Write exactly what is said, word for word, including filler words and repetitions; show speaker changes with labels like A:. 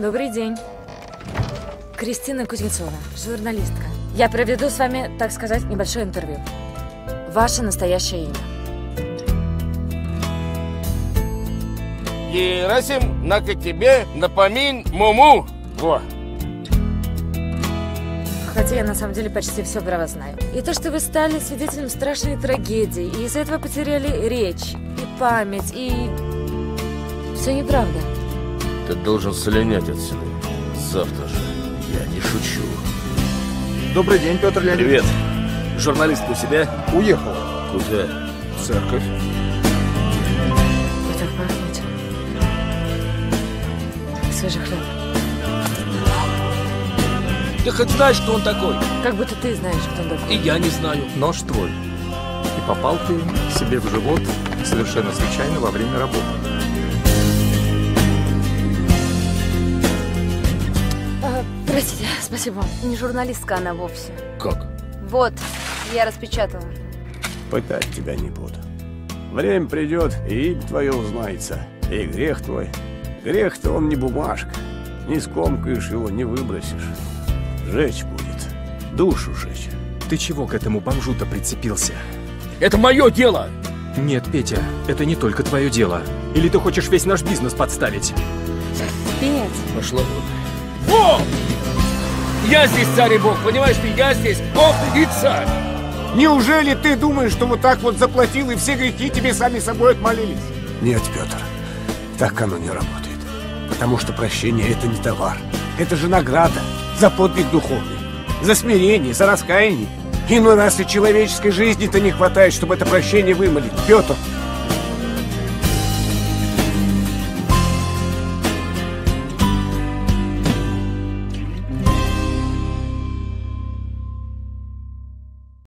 A: Добрый день. Кристина Кузнецова, журналистка. Я проведу с вами, так сказать, небольшое интервью. Ваше настоящее имя?
B: Герасим, на-ка тебе напомин Муму. Во.
A: Хотя я на самом деле почти все про вас знаю. И то, что вы стали свидетелем страшной трагедии, и из-за этого потеряли речь, и память, и... Все неправда.
B: Ты должен слинять отсюда. Завтра же. Я не шучу.
C: Добрый день, Петр Леонидович.
B: Привет. Журналист у себя?
C: Уехал.
B: Куда?
C: В церковь.
A: Вы так пахнете. Свежий хлеб.
D: Ты хоть знаешь, кто он такой?
A: Как будто ты знаешь, кто он такой.
D: И я не знаю.
C: Нож твой. И попал ты себе в живот совершенно случайно во время работы.
A: А, простите, спасибо. Не журналистка она вовсе.
B: Как?
A: Вот, я распечатала.
E: Пытать тебя не буду. Время придет, и имя твое узнается, и грех твой. Грех-то он не бумажка. Не скомкаешь его, не выбросишь. Жечь будет. Душу жечь.
C: Ты чего к этому бомжу-то прицепился?
D: Это мое дело!
C: Нет, Петя, это не только твое дело. Или ты хочешь весь наш бизнес подставить?
A: Петь.
B: Пошла вот.
D: О! Я здесь царь и бог, понимаешь ты? Я здесь бог и царь!
E: Неужели ты думаешь, что вот так вот заплатил, и все грехи тебе сами собой отмолились? Нет, Петр, так оно не работает. Потому что прощение — это не товар. Это же награда за подвиг духовный, за смирение, за раскаяние. Иной раз и человеческой жизни-то не хватает, чтобы это прощение вымолить. Петр,